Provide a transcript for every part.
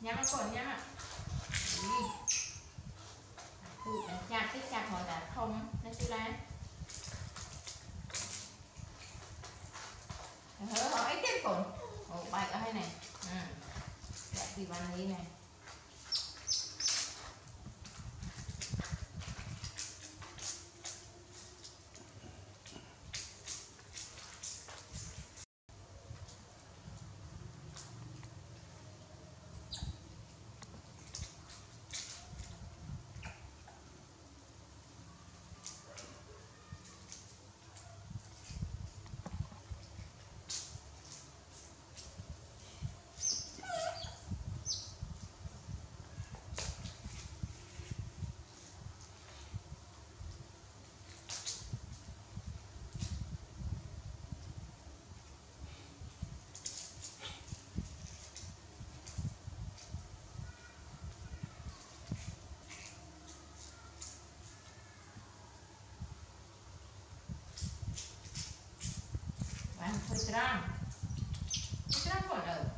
nhắm nó còn nhắm ạ. Tụi mình chặt cái chặt hồi đã không nó chưa lá hứa hỏi tiếp phun ồ bài ở đây này dạ thì bạn đi này thôi trăng còn ở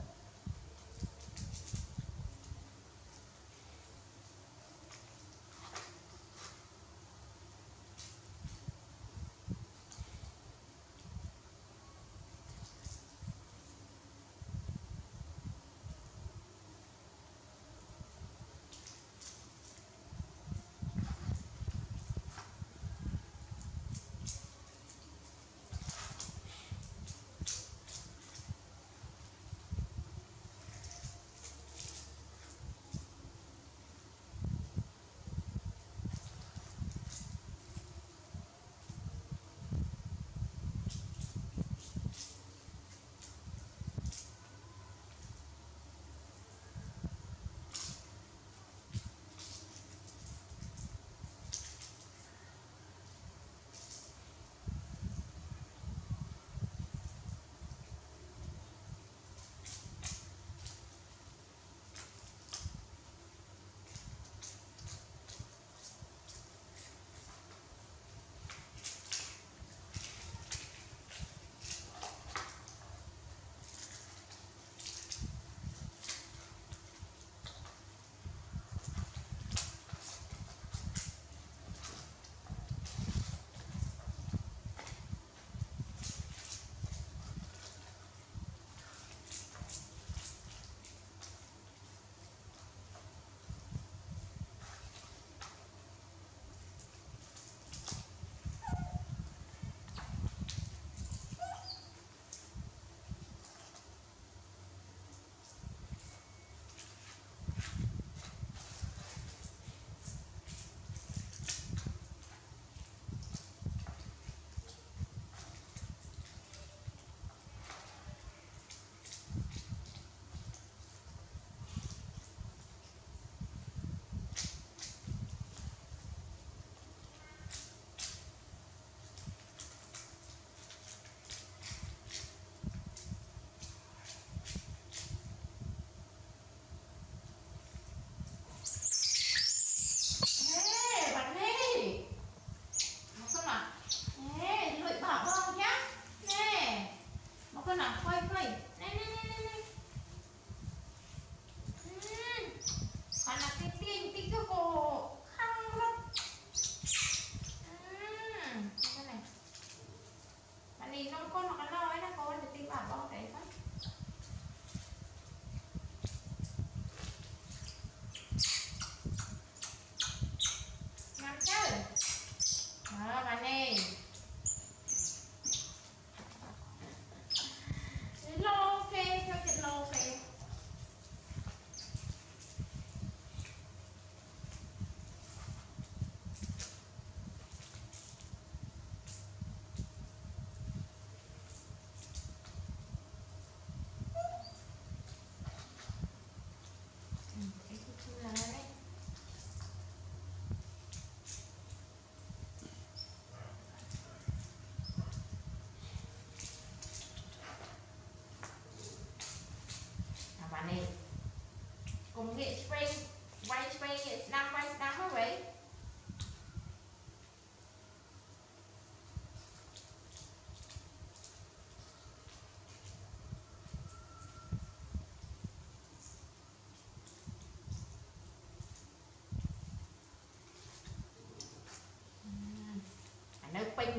bạn này cùng nghệ spring quay spring năm đó vậy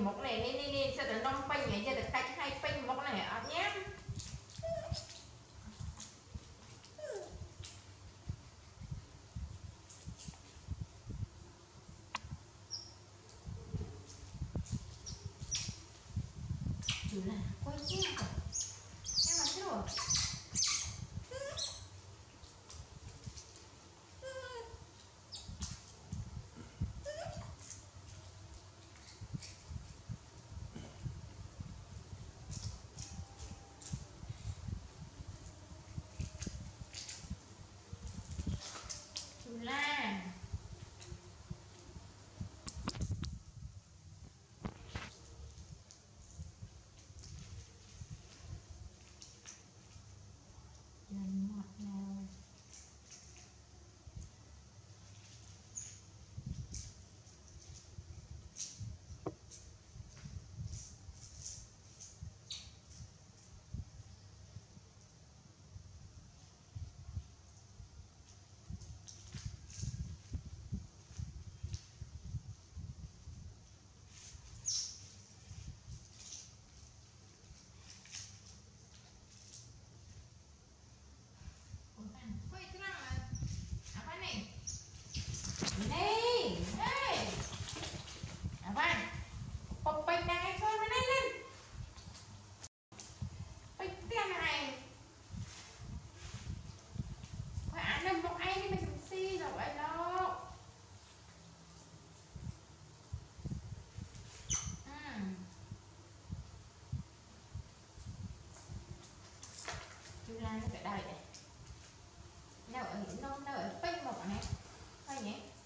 một này nè sao được 5 pin vậy, cho được cách 2 pin một này ở nhé. Chú là quay chứ em mà chứ rồi. Chú là chân ngọt nào. Quay cái nào mà apa nih? Nih, hey, apa? Popeng đang ai con lên lên. Pích tiền này. Phải ăn nằm một ai đi mà chụp xi rồi vậy đâu. Chú Lan nó phải đây này. Đâu ở hiện đâu ở pích một này. Thôi nhỉ?